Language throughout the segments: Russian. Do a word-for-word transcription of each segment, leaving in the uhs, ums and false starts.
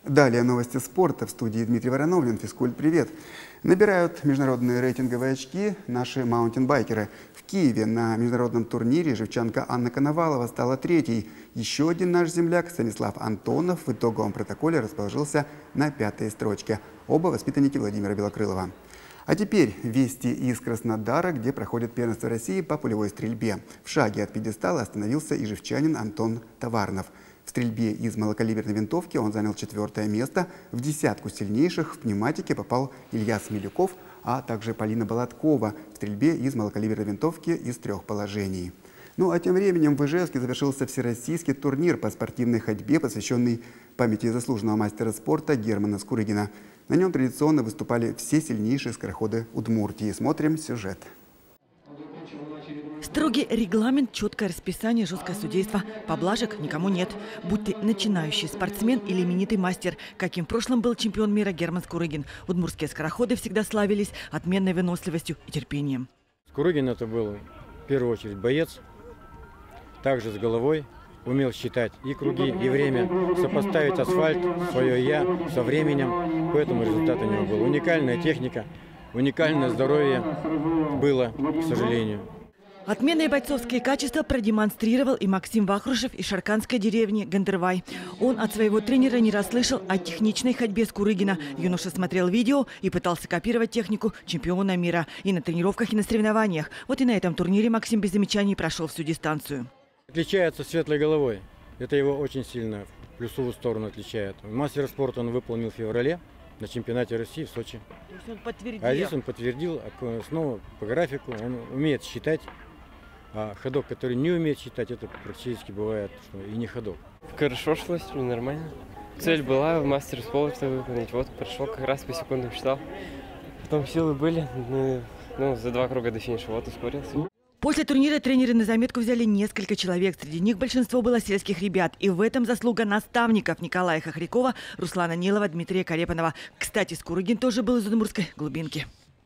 Далее новости спорта. В студии Дмитрий Вороновлин. Физкульт, привет. Набирают международные рейтинговые очки наши маунтинбайкеры. В Киеве на международном турнире живчанка Анна Коновалова стала третьей. Еще один наш земляк Станислав Антонов в итоговом протоколе расположился на пятой строчке. Оба воспитанники Владимира Белокрылова. А теперь вести из Краснодара, где проходит первенство России по пулевой стрельбе. В шаге от пьедестала остановился и живчанин Антон Товарнов. В стрельбе из малокалиберной винтовки он занял четвертое место. В десятку сильнейших в пневматике попал Илья Смелюков, а также Полина Болоткова в стрельбе из малокалиберной винтовки из трех положений. Ну а тем временем в Ижевске завершился всероссийский турнир по спортивной ходьбе, посвященный памяти заслуженного мастера спорта Германа Скурыгина. На нем традиционно выступали все сильнейшие скороходы Удмуртии. Смотрим сюжет. Строгий регламент, четкое расписание, жесткое судейство. Поблажек никому нет. Будь ты начинающий спортсмен или именитый мастер, каким в прошлом был чемпион мира Герман Скурыгин. Удмуртские скороходы всегда славились отменной выносливостью и терпением. Скурыгин это был в первую очередь боец, также с головой, умел считать и круги, и время, сопоставить асфальт, свое «я» со временем. Поэтому результат у него был. Уникальная техника, уникальное здоровье было, к сожалению. Отменные бойцовские качества продемонстрировал и Максим Вахрушев из шарканской деревни Гандервай. Он от своего тренера не расслышал о техничной ходьбе Скурыгина. Юноша смотрел видео и пытался копировать технику чемпиона мира и на тренировках, и на соревнованиях. Вот и на этом турнире Максим без замечаний прошел всю дистанцию. Отличается светлой головой. Это его очень сильно в плюсовую сторону отличает. Мастер спорта он выполнил в феврале на чемпионате России в Сочи. То есть он подтвердил. А здесь он подтвердил снова по графику. Он умеет считать. А ходок, который не умеет считать, это практически бывает, что и не ходок. Хорошо шло, нормально. Цель была в мастер спорта выполнить. Вот прошел, как раз по секундам считал. Потом силы были, ну, ну за два круга до финиша, вот ускорился. После турнира тренеры на заметку взяли несколько человек. Среди них большинство было сельских ребят. И в этом заслуга наставников Николая Хохрякова, Руслана Нилова, Дмитрия Карепанова. Кстати, Скурыгин тоже был из удмуртской глубинки.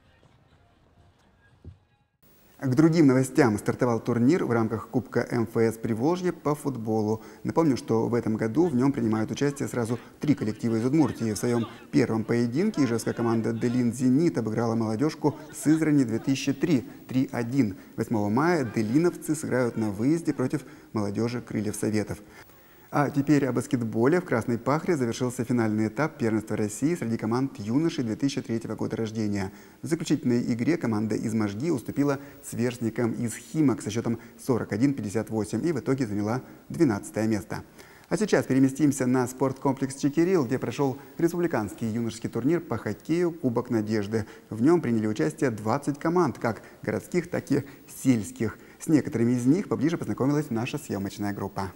К другим новостям. Стартовал турнир в рамках Кубка эм эф эс Приволжье по футболу. Напомню, что в этом году в нем принимают участие сразу три коллектива из Удмуртии. В своем первом поединке ижевская команда «Делин Зенит» обыграла молодежку Сызрани две тысячи три три один. восьмого мая делиновцы сыграют на выезде против молодежи Крыльев Советов. А теперь о баскетболе. В Красной Пахре завершился финальный этап первенства России среди команд юношей две тысячи третьего года рождения. В заключительной игре команда из Можги уступила сверстникам из Химок со счетом сорок один пятьдесят восемь и в итоге заняла двенадцатое место. А сейчас переместимся на спорткомплекс Чекирил, где прошел республиканский юношеский турнир по хоккею «Кубок Надежды». В нем приняли участие двадцать команд, как городских, так и сельских. С некоторыми из них поближе познакомилась наша съемочная группа.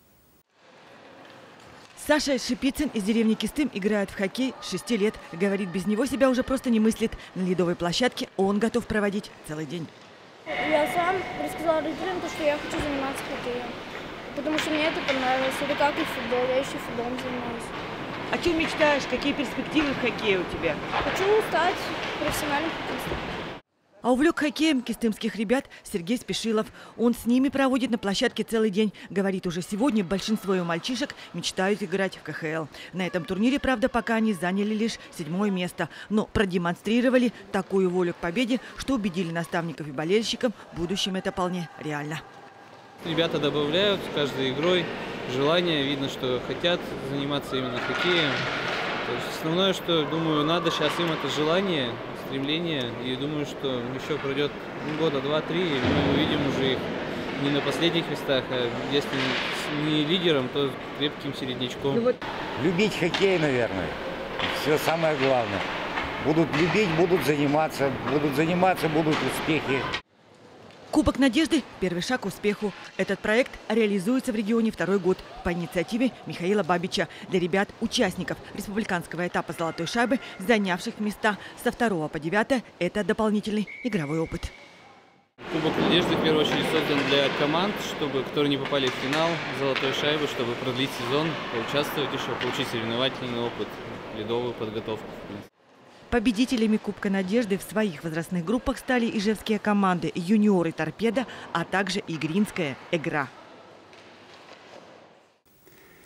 Саша Шипицын из деревни Кистым играет в хоккей с шести лет. Говорит, без него себя уже просто не мыслит. На ледовой площадке он готов проводить целый день. Я сам рассказала родителям, что я хочу заниматься хоккеем. Потому что мне это понравилось. Это как и футбол. Я еще футболом занимаюсь. О чем мечтаешь? Какие перспективы в хоккее у тебя? Хочу стать профессиональным хоккеистом. А увлек хоккеем кистымских ребят Сергей Спешилов. Он с ними проводит на площадке целый день. Говорит, уже сегодня большинство его мальчишек мечтают играть в ка ха эл. На этом турнире, правда, пока они заняли лишь седьмое место. Но продемонстрировали такую волю к победе, что убедили наставников и болельщиков, в будущем это вполне реально. Ребята добавляют с каждой игрой желание. Видно, что хотят заниматься именно хоккеем. То есть основное, что, думаю, надо сейчас им это желание, стремление. И думаю, что еще пройдет года два-три, и мы увидим уже их не на последних местах, а если не лидером, то крепким середнячком. Любить хоккей, наверное. Все самое главное. Будут любить, будут заниматься. Будут заниматься, будут успехи. Кубок Надежды – первый шаг к успеху. Этот проект реализуется в регионе второй год по инициативе Михаила Бабича для ребят-участников республиканского этапа «Золотой шайбы», занявших места со второго по девятое. Это дополнительный игровой опыт. Кубок Надежды в первую очередь создан для команд, чтобы, которые не попали в финал «Золотой шайбы», чтобы продлить сезон, поучаствовать еще, получить соревновательный опыт, ледовую подготовку. Победителями Кубка Надежды в своих возрастных группах стали ижевские команды «Юниоры Торпеда», а также «Игринская Игра».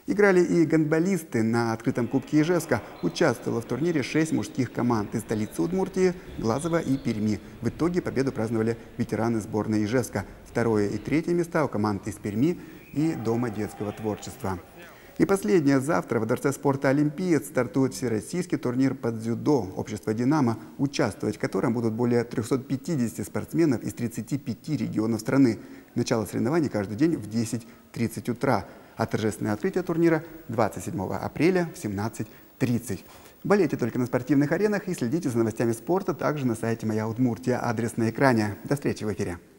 Играли и гандболисты. На открытом кубке Ижевска участвовало в турнире шесть мужских команд из столицы Удмуртии, Глазова и Перми. В итоге победу праздновали ветераны сборной Ижевска. Второе и третье места у команд из Перми и Дома детского творчества. И последнее. Завтра во Дворце спорта «Олимпиец» стартует всероссийский турнир по дзюдо общества «Динамо», участвовать в котором будут более трёхсот пятидесяти спортсменов из тридцати пяти регионов страны. Начало соревнований каждый день в десять тридцать утра. А торжественное открытие турнира двадцать седьмого апреля в семнадцать тридцать. Болейте только на спортивных аренах и следите за новостями спорта также на сайте «Моя Удмуртия». Адрес на экране. До встречи в эфире.